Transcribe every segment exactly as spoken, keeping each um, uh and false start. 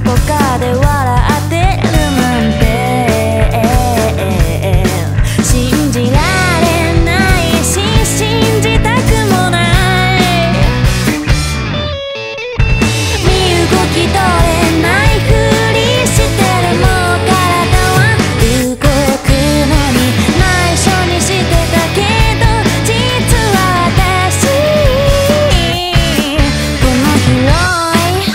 こかで笑ってるなんて、信じられないし信じたくもない、身動き取れないふりしてる、もう体は動くのに、内緒にしてたけど実は私、この広い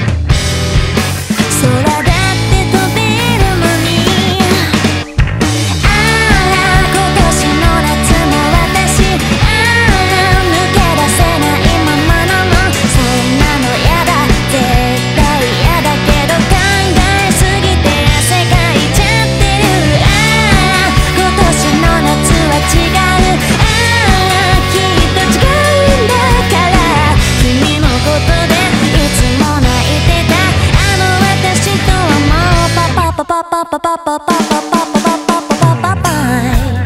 空だって飛べるのに、あら今年の夏も私、あら抜け出せないままなの、そんなのやだ絶対やだけど考えすぎて汗かいちゃってる、あら今年の夏は違う、あらきっと違うんだから、君のことでいつも泣いてたあの私とはもうパパパパパパパパパパパパパパパパイ。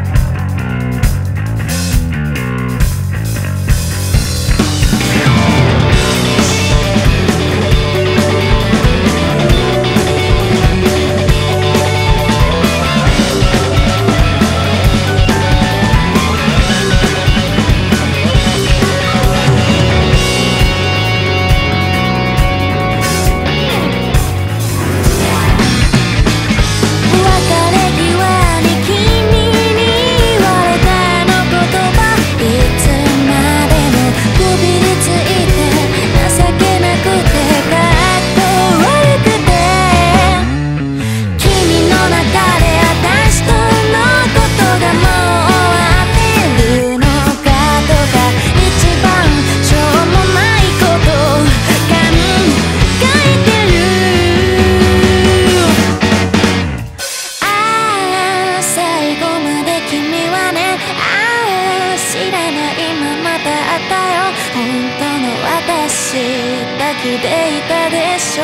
抱きでいたでしょう、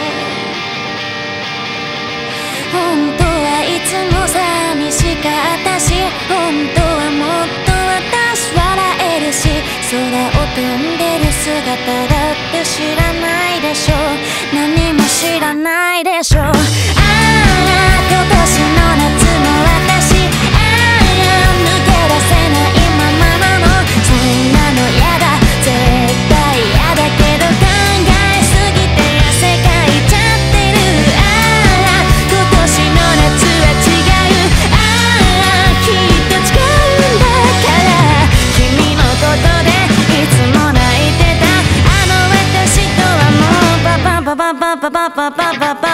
本当はいつも寂しかったし、本当はもっと私笑えるし、空を飛んでる姿だって知らないでしょ、何も知らないでしょ、あら今年の夏も私、あら抜け出せないままなの、そんなのやだ絶対やだけど考えすぎて汗かいちゃってる、あら今年の夏は違う、あらきっと違うんだから、君のことでいつも泣いてたあの私とはもうパパパパパパパパパパパ